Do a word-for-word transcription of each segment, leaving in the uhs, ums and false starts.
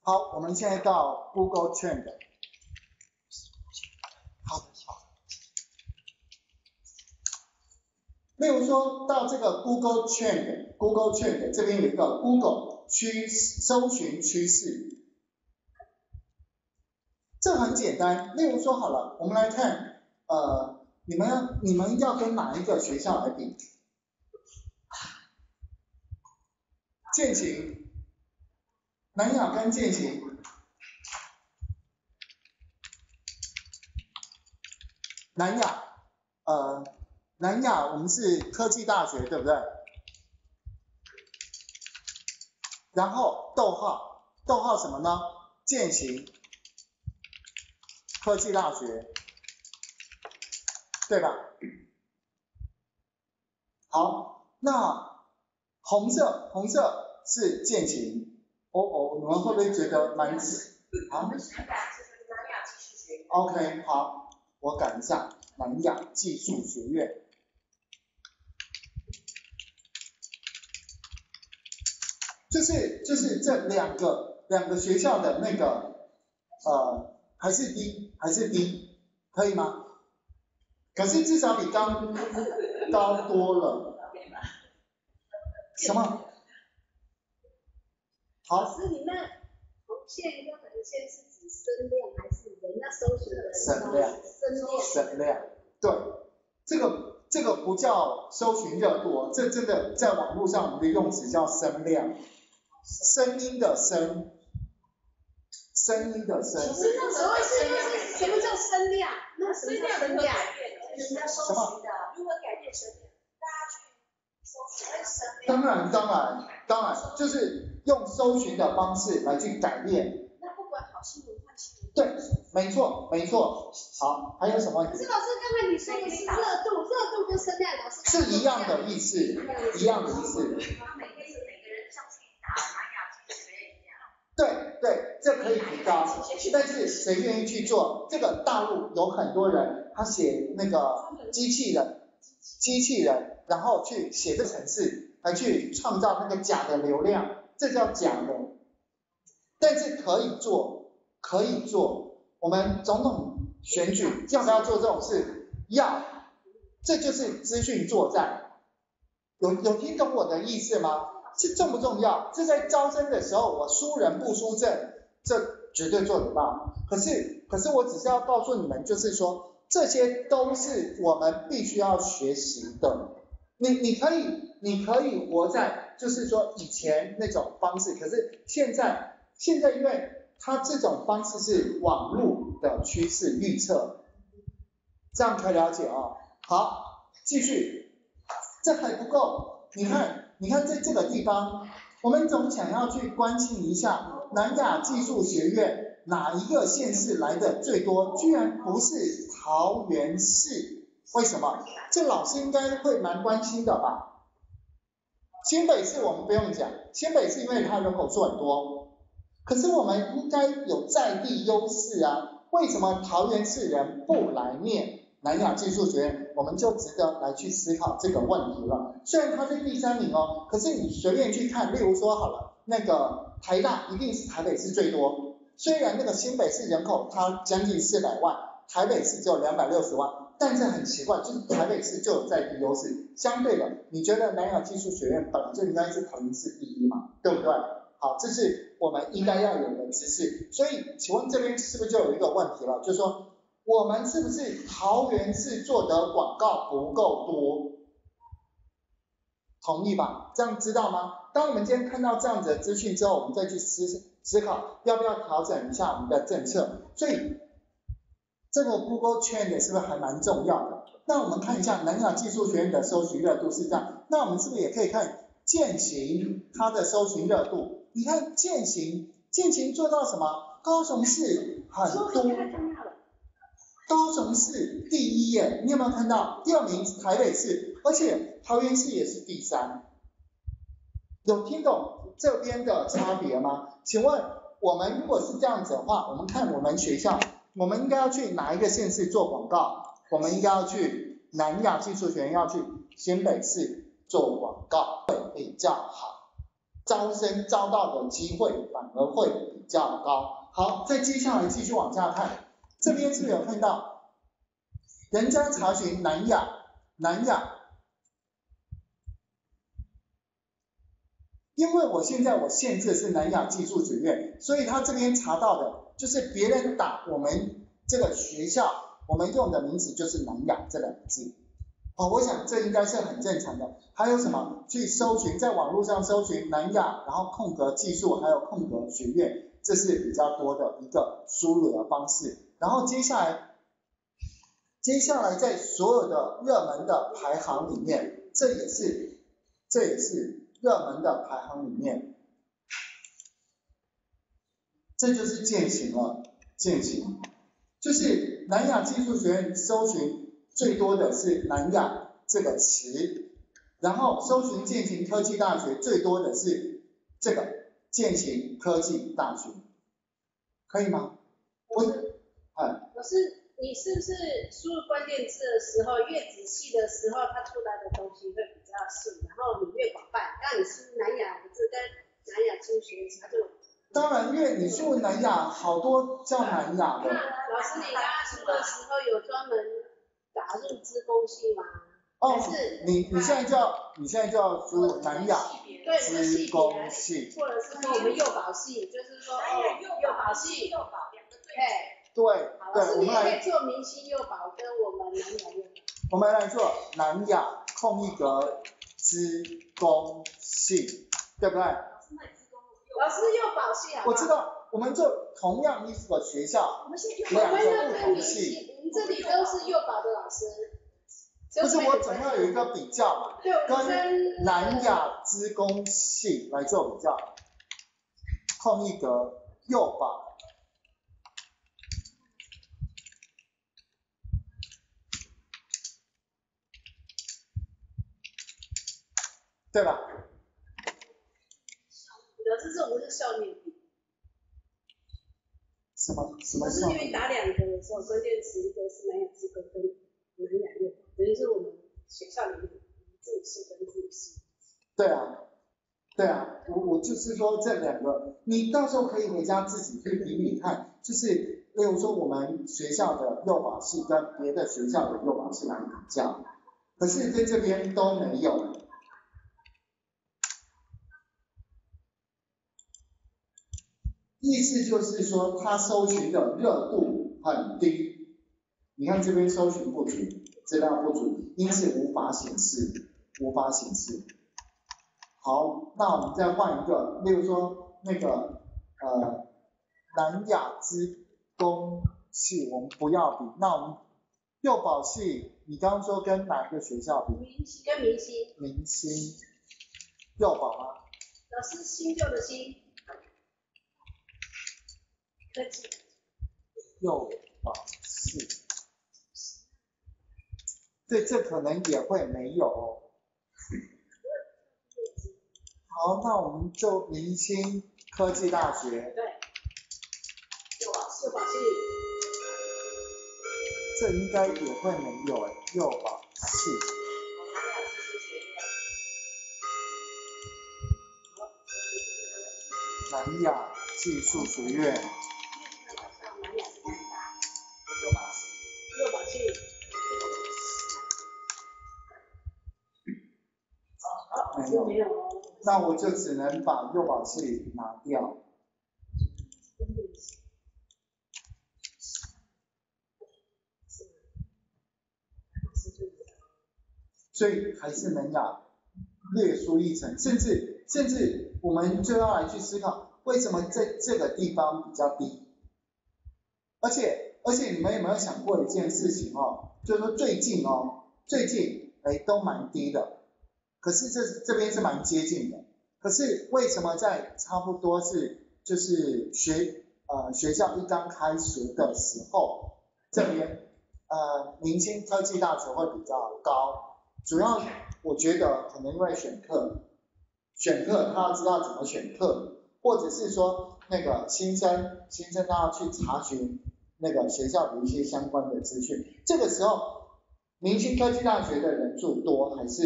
好，我们现在到 Google Trend。好，例如说到这个 Google Trend，Google Trend 这边有一个 Google 趋搜寻趋势，这很简单。例如说好了，我们来看，呃，你们要你们要跟哪一个学校来比？健行，南亚跟健行，南亚，呃，南亚我们是科技大学，对不对？然后逗号，逗号什么呢？健行，科技大学，对吧？好，那红色，红色是健行。哦哦，你们会不会觉得蛮啊 ？OK， 好，我改一下，南亚技术学院。就是就是这两个两个学校的那个呃还是低还是低，可以吗？可是至少比刚高多了。什么？好。 老师，你那红线跟横线是指声量还是人家搜寻的人？ 声量。 声量。 声量。对，这个这个不叫搜寻热度哦，这真的在网络上我们的用词叫声量。声音的声，声音的声。 是那什么是什么叫声量？那什么叫声量？人家搜寻的，如何改变声量？大家去搜寻那个声量。 当然当然当然，就是用搜寻的方式来去改变。 那不管好新闻坏新闻。 对，没错没错。好，还有什么？ 可是老师刚才你说的是热度，热度跟声量，老师是一样的意思，一样的意思。对对，这可以提高，但是谁愿意去做？这个大陆有很多人，他写那个机器人，机器人，然后去写这程式，来去创造那个假的流量，这叫假的。但是可以做，可以做。我们总统选举要不要做这种事？要，这就是资讯作战。有有听懂我的意思吗？这重不重要？这在招生的时候，我输人不输阵，这绝对做得到。可是，可是我只是要告诉你们，就是说，这些都是我们必须要学习的。你你可以，你可以活在就是说以前那种方式，可是现在，现在因为它这种方式是网络的趋势预测，这样可以了解哦。好，继续，这还不够，你看。你看在这个地方，我们总想要去关心一下南亚技术学院哪一个县市来的最多，居然不是桃园市，为什么？这老师应该会蛮关心的吧？新北市我们不用讲，新北市因为它人口数很多，可是我们应该有在地优势啊，为什么桃园市人不来念南亚技术学院？我们就值得来去思考这个问题了。虽然它是第三名哦，可是你随便去看，例如说好了，那个台大一定是台北市最多，虽然那个新北市人口它将近四百万，台北市只有两百六十万，但是很奇怪，就是台北市就有在地优势。相对的，你觉得南亚技术学院本来就应该是桃园市第一嘛，对不对？好，这是我们应该要有的知识。所以，请问这边是不是就有一个问题了？就是说，我们是不是桃园市做的广告不够多？同意吧？这样知道吗？当我们今天看到这样子的资讯之后，我们再去思思考要不要调整一下我们的政策。所以这个 Google Trend 是不是还蛮重要的？那我们看一下南亚技术学院的搜寻热度是这样，那我们是不是也可以看健行它的搜寻热度？你看健行，健行做到什么？高雄市很多。高雄市第一耶，你有没有看到？第二名是台北市，而且桃园市也是第三。有听懂这边的差别吗？请问我们如果是这样子的话，我们看我们学校，我们应该要去哪一个县市做广告？我们应该要去南亚技术学院，要去新北市做广告会比较好。 招生招到的机会反而会比较高。好，再接下来继续往下看，这边是不是有看到人家查询南亚，南亚，因为我现在我限制是南亚技术学院，所以他这边查到的就是别人打我们这个学校，我们用的名字就是南亚这两个字。哦，我想这应该是很正常的。还有什么？去搜寻，在网络上搜寻南亚，然后空格技术，还有空格学院，这是比较多的一个输入的方式。然后接下来，接下来在所有的热门的排行里面，这也是这也是热门的排行里面，这就是践行了，践行，就是南亚技术学院搜寻。最多的是南亚这个词，然后搜寻践行科技大学最多的是这个践行科技大学，可以吗？我哎，老师，你是不是输入关键字的时候越仔细的时候，它出来的东西会比较细，然后你越广泛。当你输南亚的字跟南亚技术学院，它就当然，因为你输入南亚，好多叫南亚的。 那老师，你刚刚输的时候有专门打入资工系吗？ 哦，你你现在就要你现在就要输入南亚资工系， 或者是说我们幼保系，就是说哦幼保系，幼保两个对。 对对，我们来做明星幼保跟我们南亚幼保。 我们来做南亚空一格资工系，对不对？ 老师幼保系啊。 我知道，我们做同样一所学校，两个不同系。 您这里都是幼保的老师。 不是，我总要有一个比较嘛，跟南亚资工系来做比较，空一格幼保，对吧？ 老师，这不是校内比。 什么什么校？是因为打两个的时候，关键词一个是南亚资工跟南亚幼保，等于是我们学校里面自己系跟自己系。 对啊，对啊，我我就是说这两个，你到时候可以回家自己去比比看，就是例如说我们学校的幼保系跟别的学校的幼保系来比较，可是在这边都没有。意思就是说，它搜寻的热度很低。你看这边搜寻不足，资料不足，因此无法显示，无法显示。好，那我们再换一个，例如说那个呃南亚资工系，我们不要比。那我们幼保系，你刚刚说跟哪一个学校比？ 明星跟明星。 明星。幼保吗？ 老师，新旧的新。科技。 幼保系。对，这可能也会没有哦。好，那我们就明星科技大学。 对。幼保幼保系。 这应该也会没有哎，幼保系。南亚技术学院。 南亚是南大。幼保系。幼保系。 没有。没有。那我就只能把幼保系拿掉。所以还是能亚略输一层，甚至甚至我们就要来去思考，为什么在这个地方比较低？而且而且你们有没有想过一件事情哦，就是说最近哦，最近哎都蛮低的，可是这这边是蛮接近的，可是为什么在差不多是就是学呃学校一刚开学的时候，这边呃明星科技大学会比较高？主要我觉得可能因为选课，选课他要知道怎么选课，或者是说那个新生新生他要去查询那个学校的一些相关的资讯，这个时候明星科技大学的人数多还是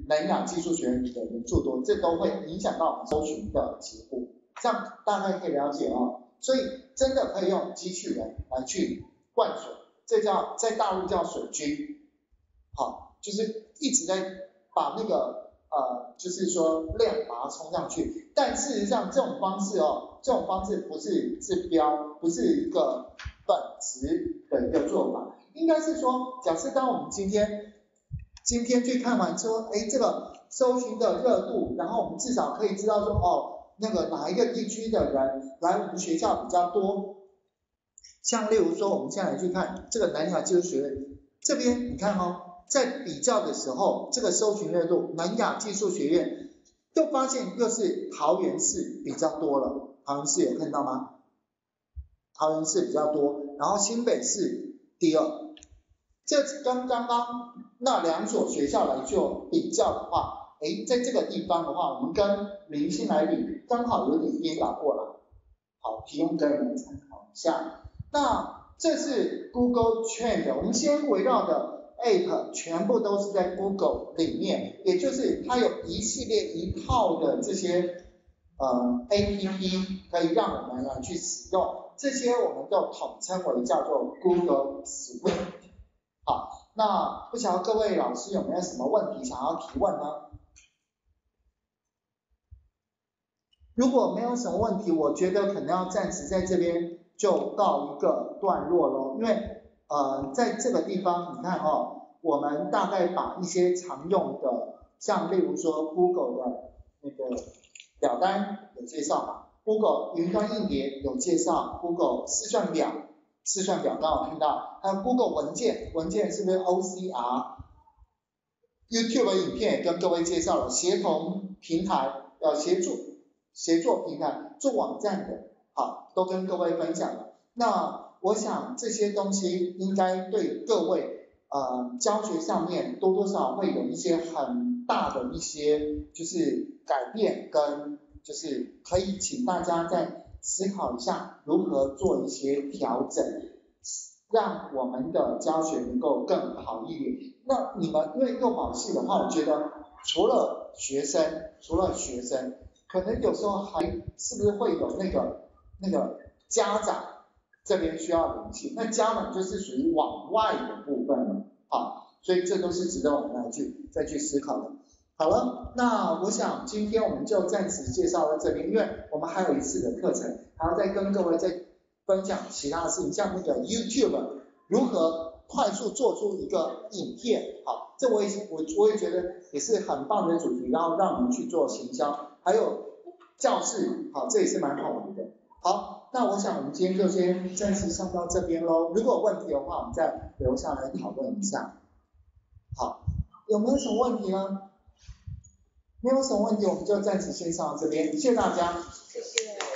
南亚技术学院的人数多，这都会影响到我们搜寻的结果。这样大概可以了解哦。所以真的可以用机器人来去灌水，这叫在大陆叫水军，好，就是一直在把那个呃，就是说量把它冲上去。但事实上这种方式哦，这种方式不是治标，不是一个本质的一个做法，应该是说，假设当我们今天今天去看完说，哎，这个搜寻的热度，然后我们至少可以知道说，哦，那个哪一个地区的人来我们学校比较多。像例如说，我们现在来去看这个南亚技术学院这边，你看哦，在比较的时候，这个搜寻热度，南亚技术学院就发现又是桃园市比较多了，桃园市有看到吗？桃园市比较多，然后新北市第二。这跟刚刚那两所学校来做比较的话，诶，在这个地方的话，我们跟明星来比，刚好有点颠倒过来。好，提供给你们参考一下。那这是 Google Trend， 我们先围绕的 App 全部都是在 Google 里面，也就是它有一系列一套的这些呃 A P P 可以让我们来去使用，这些我们都统称为叫做 Google Suite。好，那不晓得各位老师有没有什么问题想要提问呢？如果没有什么问题，我觉得可能要暂时在这边就告一个段落咯，因为呃在这个地方你看哦，我们大概把一些常用的，像例如说 Google 的那个表单有介绍嘛， Google 云端硬碟有介绍， Google 试算表试算表刚好看到，还有 Google 文件，文件是不是 O C R？ YouTube 的影片也跟各位介绍了，协同平台呃协助协作平台做网站的，好，都跟各位分享了。那我想这些东西应该对各位呃教学上面多多少少会有一些很大的一些就是改变，跟就是可以请大家再思考一下如何做一些调整，让我们的教学能够更好一点。那你们因为幼保系的话，我觉得除了学生，除了学生，可能有时候还是不是会有那个那个家长这边需要联系，那家长就是属于往外的部分了啊，所以这都是值得我们来去再去思考的。好了，那我想今天我们就暂时介绍到这边，因为我们还有一次的课程，还要再跟各位再分享其他的事情，像那个 YouTube 如何快速做出一个影片，好，这我也我我也觉得也是很棒的主题，然后让我们去做行销，还有教室，好，这也是蛮好玩的。好，那我想我们今天就先暂时上到这边咯，如果有问题的话，我们再留下来讨论一下。好，有没有什么问题呢？没有什么问题，我们就暂时先上到这边，谢谢大家。 谢谢。